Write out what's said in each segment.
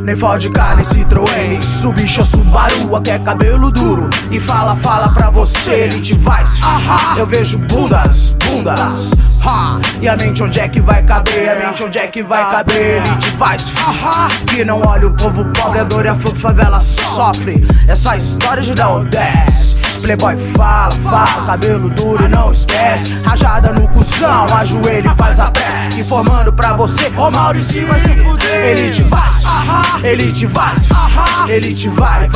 nem vodka, nem Citroën. Subicho Subaru, aqui é cabelo duro. E fala pra você, Elite Vice. Eu vejo bundas, e a mente onde é que vai caber? A mente onde é que vai caber? Elite Vice. Que não olha o povo pobre, a dor e a flor que favela sofre. Essa história de dar o 10. Playboy fala, cabelo duro e não esquece. Rajada no cuzão, ajoelha e faz a prece. Informando pra você, ô Mauricinho vai se fuder. Elite Vice, Elite Vice, Elite vai.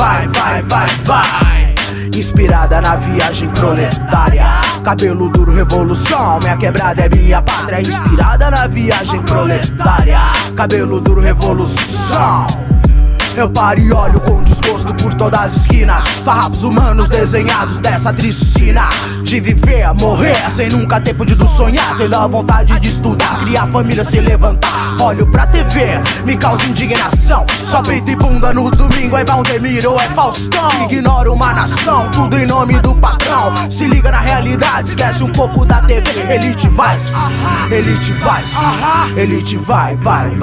Inspirada na viagem proletária. Cabelo duro, revolução, minha quebrada é minha pátria. Inspirada na viagem proletária. Cabelo duro, revolução. Eu paro e olho com desgosto por todas as esquinas. Farrapos humanos desenhados dessa tricina de viver, morrer, sem nunca ter podido sonhar. Tendo a vontade de estudar, criar família, se levantar. Olho pra TV, me causa indignação. Só peito e bunda no domingo, é Valdemiro ou é Faustão. Ignora uma nação, tudo em nome do patrão. Se liga na realidade, esquece um pouco da TV. Elite Vice, Elite Vice, Elite vai.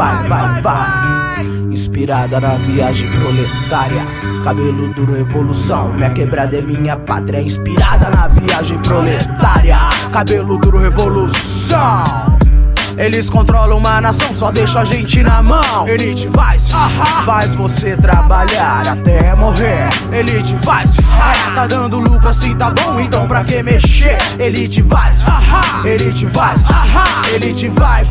Inspirada na viagem proletária. Cabelo duro, revolução, minha quebrada é minha pátria. Inspirada na viagem proletária. Cabelo duro, revolução. Eles controlam uma nação, só deixam a gente na mão. Elite Vice, faz você trabalhar até morrer. Elite Vice, tá dando lucro assim, tá bom, então pra que mexer? Elite Vice, Elite Vice, Elite vai.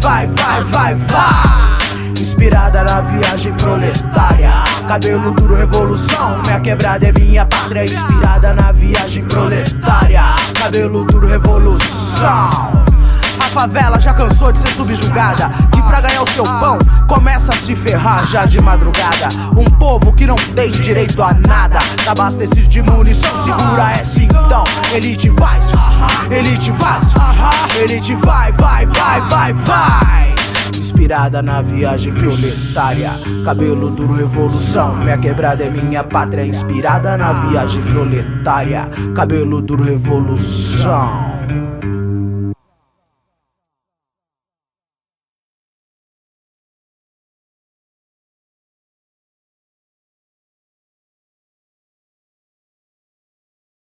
Inspirada na viagem proletária. Cabelo duro, revolução, minha quebrada é minha pátria. Inspirada na viagem proletária. Cabelo duro, revolução. A favela já cansou de ser subjugada, que pra ganhar o seu pão começa a se ferrar já de madrugada. Um povo que não tem direito a nada, tá abastecido de munição, segura essa então. Elite Vice, Elite Vice, Elite vai. Inspirada na viagem proletária. Cabelo duro, revolução, minha quebrada é minha pátria. Inspirada na viagem proletária. Cabelo duro, revolução.